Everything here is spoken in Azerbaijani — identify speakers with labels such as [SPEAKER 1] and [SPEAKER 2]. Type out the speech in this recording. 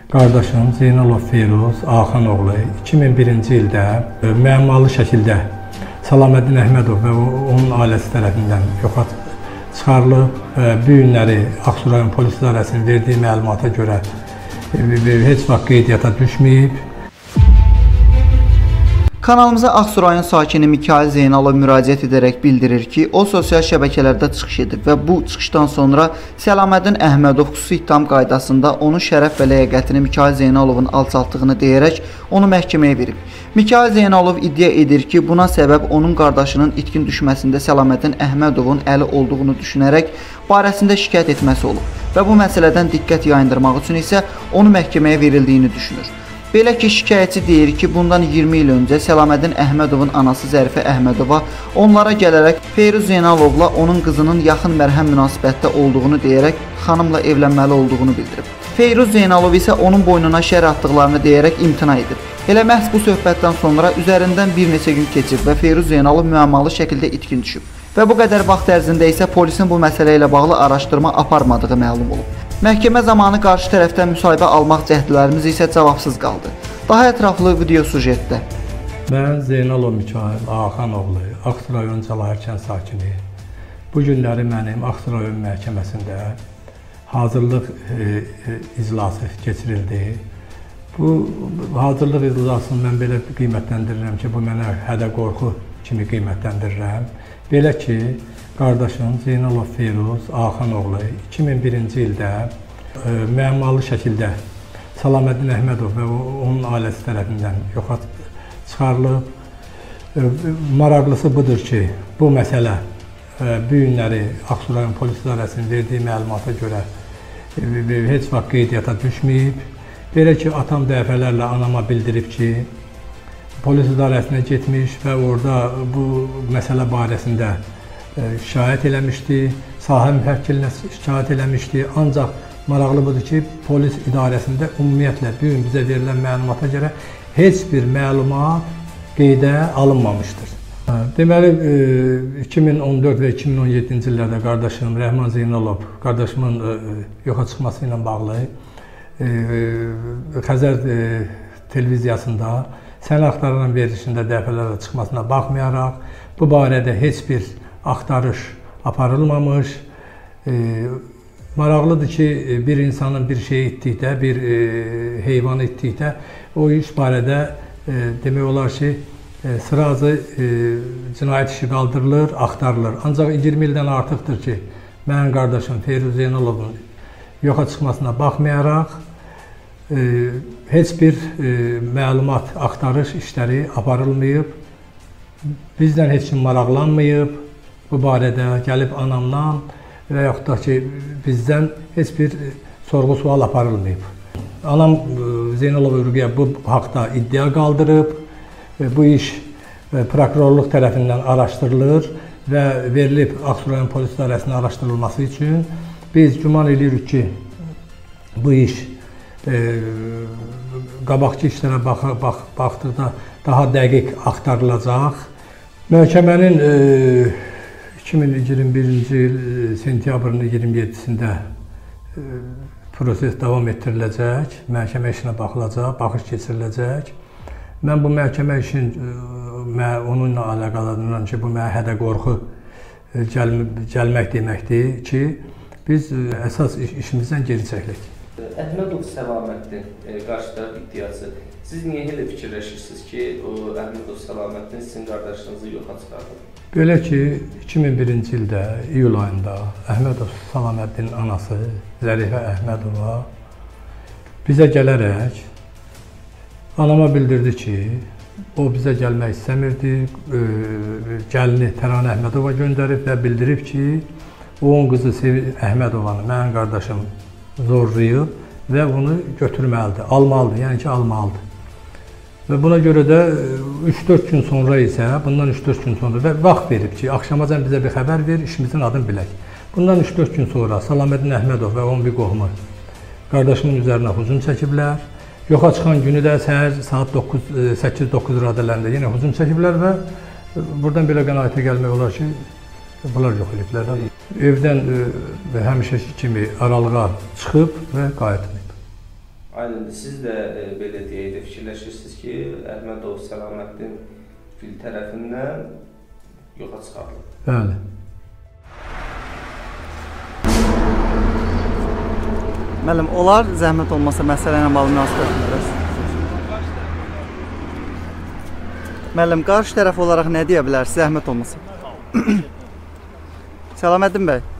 [SPEAKER 1] Qardaşım Zeynalov Feyruz Axanoğlu 2001-ci ildə müəmmalı şəkildə Səlaməddin Əhmədov və onun ailəsi tərəfindən yoxa çıxarılıb və bu günləri Ağsu rayon polis idarəsinin verdiyi məlumata görə heç vaxt qeydiyyata düşməyib.
[SPEAKER 2] Kanalımıza Ağsu rayon sakini Mikail Zeynalov müraciət edərək bildirir ki, o sosial şəbəkələrdə çıxış edib və bu çıxışdan sonra Səlaməddin Əhmədov xüsusi ittiham qaydasında onun şərəf və ləyaqətini Mikail Zeynalovun alçaltdığını deyərək onu məhkəməyə verib. Mikail Zeynalov iddia edir ki, buna səbəb onun qardaşının itkin düşməsində Səlaməddin Əhmədovun əli olduğunu düşünərək barəsində şikayət etməsi olub və bu məsələdən diqqət yayındırmaq üçün isə onu məhkəməyə verildiyini düşünür. Belə ki, şikayətçi deyir ki, bundan 20 il öncə Səlaməddin Əhmədovun anası Zərifə Əhmədova onlara gələrək Feyruz Zeynalovla onun qızının yaxın mərhəm münasibətdə olduğunu deyərək xanımla evlənməli olduğunu bildirib. Feyruz Zeynalov isə onun boynuna şər atdıqlarını deyərək imtina edib. Elə məhz bu söhbətdən sonra üzərindən bir neçə gün keçib və Feyruz Zeynalov müəmmalı şəkildə itkin düşüb. Və bu qədər vaxt ərzində isə polisin bu məsələ ilə bağlı araşdırma aparmadığı məlum olub. Məhkəmə zamanı qarşı tərəfdən müsahibə almaq cəhdlərimiz isə cavabsız qaldı. Daha ətraflı video sujetdə.
[SPEAKER 1] Mən Zeynalov Mikail Axanoğlu, Ağsu rayon Cəlair kənd sakini. Bu günləri mənim Ağsu rayon məhkəməsində hazırlıq iclası keçirildi. Bu hazırlıq iclasını mən belə qiymətləndirirəm ki, bu mənə hədə-qorxu kimi qiymətləndirirəm. Belə ki, qardaşım Zeynalov Feyruz Axanoğlu 2001-ci ildə müəmmalı şəkildə Səlaməddin Əhmədov və onun ailəsi tərəfindən yoxa çıxarılıb. Maraqlısı budur ki, bu məsələ bu günləri Ağsu rayon polis idarəsinin verdiyi məlumata görə heç vaxt qeydiyyata düşməyib. Belə ki, atam dəfələrlə anama bildirib ki, polis idarəsinə getmiş və orada bu məsələ barəsində şikayət eləmişdi, sahə müvəkkilinə şikayət eləmişdi. Ancaq maraqlı budur ki, polis idarəsində ümumiyyətlə bu gün bizə verilən məlumata görə heç bir məlumat qeydə alınmamışdır. Deməli, 2014 və 2017-ci illərdə qardaşım Rəhman Zeynalov, qardaşımın yoxa çıxması ilə bağlı Xəzər televiziyasında sənəd axtarılan verilişində dəfələrlə çıxmasına baxmayaraq, bu barədə heç bir axtarış aparılmamış. Maraqlıdır ki, bir insanın bir şey etdikdə, bir heyvanı etdikdə, o iş barədə demək olar ki, sıracı cinayət işi qaldırılır, axtarılır. Ancaq 20 ildən artıqdır ki, mənim qardaşım Feyruz Zeynalovun yoxa çıxmasına baxmayaraq, heç bir məlumat, axtarış işləri aparılmayıb, bizdən heç kim maraqlanmayıb, bu barədə gəlib anamdan və yaxud da ki, bizdən heç bir sorğu-sual aparılmayıb. Anam Zeynalov Ürgəyə bu haqda iddia qaldırıb, bu iş prokurorluq tərəfindən araşdırılır və verilib Ağsu rayon polis idarəsinin araşdırılması üçün. Biz güman edirik ki, bu iş qabaqçı işlərə baxdıqda daha dəqiq axtarılacaq. Məhkəmənin 2021-ci il sentyabrın 27-sində proses davam etdiriləcək, məhkəmə işinə baxılacaq, baxış keçiriləcək. Mən bu məhkəmə işin onunla əlaqələndiriyorum ki, bu mənə hədə-qorxu gəlmək deməkdir ki, biz əsas işimizdən geri çəkilik.
[SPEAKER 3] Əhmədov Səlaməddin qarşı tərəf iddiası. Siz niyə elə fikirləşirsiniz ki, Əhmədov Səlaməddin sizin qardaşınızı yoxa çıxardı?
[SPEAKER 1] Belə ki, 2001-ci ildə iyul ayında Əhmədov Səlaməddinin anası Zərifə Əhmədova bizə gələrək anama bildirdi ki, o bizə gəlmək istəmirdi, gəlini Təranə Əhmədova göndərib və bildirib ki, onun qızı Sevil Əhmədovanı mənim qardaşım zorlayıb və bunu götürməlidir, almalıdır, yəni ki, almalıdır. Və buna görə də 3-4 gün sonra isə, bundan 3-4 gün sonra da vaxt verib ki, axşamacan bizə bir xəbər ver, işimizin adını bilək. Bundan 3-4 gün sonra Səlaməddin Əhmədov və onun bir qohumu qardaşımın üzərinə hücum çəkiblər. Yoxa çıxan günü də səhər saat 8-9 radələrində yenə hücum çəkiblər və buradan belə qənaətə gəlmək olar ki, bunlar yox ediblər. Evdən həmişəki kimi aralığa çıxıb və qayıtmayıb.
[SPEAKER 3] Aynen, siz də belə deyək də fikirləşirsiniz ki, Əhmədov Səlaməddin fil tərəfindən yoxa çıxarılıb.
[SPEAKER 1] Bəli.
[SPEAKER 2] Müəllim, onlar zəhmət olmasa məsələ ilə bağlı münasibət bildirəsiz? Müəllim, qarşı tərəf olaraq nə deyə bilərsiniz, zəhmət olmasa? Səlaməddin bəy.